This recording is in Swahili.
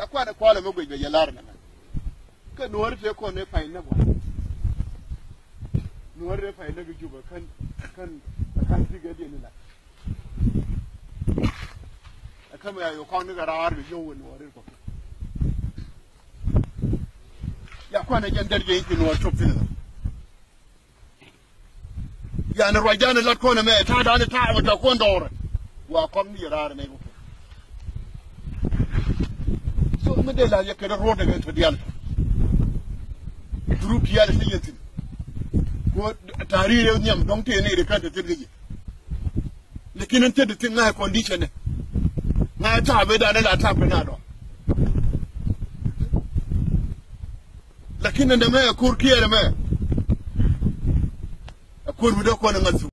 ya kwana kwala me gwe ya lar na ka nuwar fe ko ne fai na bo nuwar re fai na juba kan diga di ne la kama ya yo kan ga rawar bi yo nuwar ko ya kwana jandar je yi nuwar tofin ya na rajana lat ko ne me ta da ne ta wata ko ndore wa kom ni rar ne ko so me de la ya kada roda ga to dial group ya da sinyatin ko tarire nyam don te ne da kanta tirge lekin an te da tin na condition ne na ta be da la ta na do lakin da me kurkiya da me akur mu da ko na